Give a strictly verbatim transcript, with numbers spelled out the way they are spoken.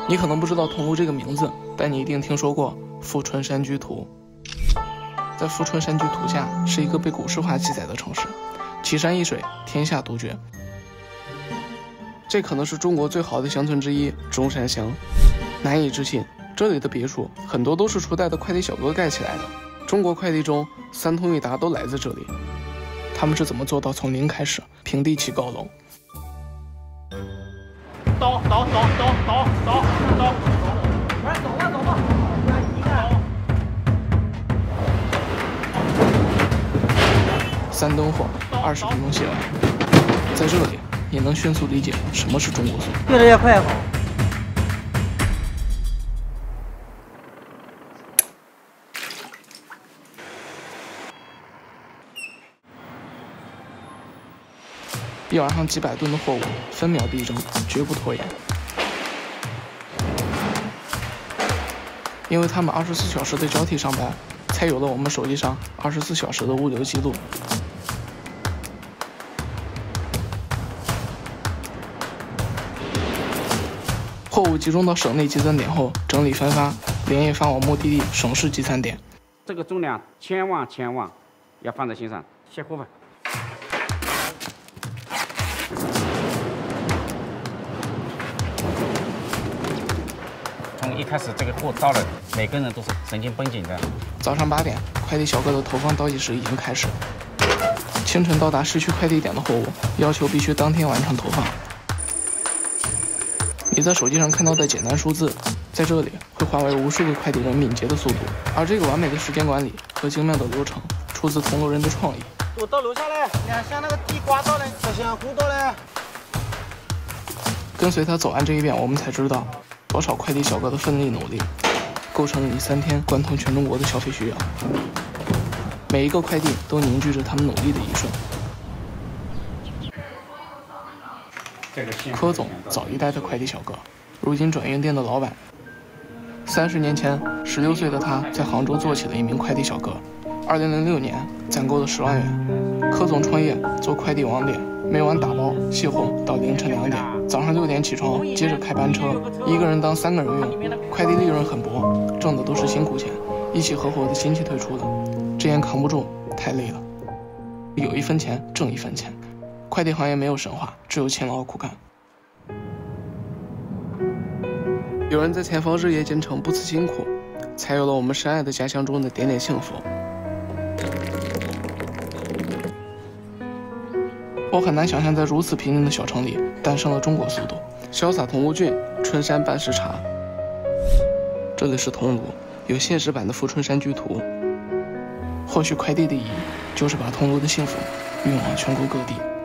你可能不知道桐庐这个名字，但你一定听说过富春山居图。在富春山居图下是一个被古诗话记载的城市，奇山异水，天下独绝。这可能是中国最好的乡村之一——中山乡。难以置信，这里的别墅很多都是初代的快递小哥盖起来的。中国快递中三通一达都来自这里。他们是怎么做到从零开始平地起高楼？ 走走走走走走走，快走吧走吧，一个。 三灯火，二十分钟写完。在这里，也能迅速理解什么是中国速度。 越来越快好。 一晚上几百吨的货物，分秒必争，绝不拖延。因为他们二十四小时的交替上班，才有了我们手机上二十四小时的物流记录。货物集中到省内集散点后，整理分发，连夜发往目的地省市集散点。 这个重量千万千万要放在心上，卸货吧。从一开始这个货到了，每个人都是神经绷紧的。 早上八点，快递小哥的投放倒计时已经开始。清晨到达市区快递点的货物，要求必须当天完成投放。你在手机上看到的简单数字，在这里会化为无数个快递人敏捷的速度。而这个完美的时间管理和精妙的流程，出自桐庐人的创意。 我到楼下来，两箱那个地瓜到了，这箱糊到了。 跟随他走完这一遍，我们才知道，多少快递小哥的奋力努力，构成了你三天贯通全中国的消费需要。每一个快递都凝聚着他们努力的一瞬。柯总早一代的快递小哥，如今转运店的老板。三十年前，十六岁的他在杭州做起了一名快递小哥。二零零六年，攒够了十万元，柯总创业做快递网点，每晚打包卸货到凌晨两点，早上六点起床，接着开班车，一个人当三个人用。快递利润很薄，挣的都是辛苦钱，一起合伙的亲戚退出了，这样扛不住，太累了。有一分钱挣一分钱。快递行业没有神话，只有勤劳苦干。有人在前方日夜兼程，不辞辛苦，才有了我们深爱的家乡中的点点幸福。我很难想象，在如此平静的小城里，诞生了中国速度。潇洒桐庐郡，春山半时茶。这里是桐庐，有现实版的富春山居图。或许快递的意义，就是把桐庐的幸福运往全国各地。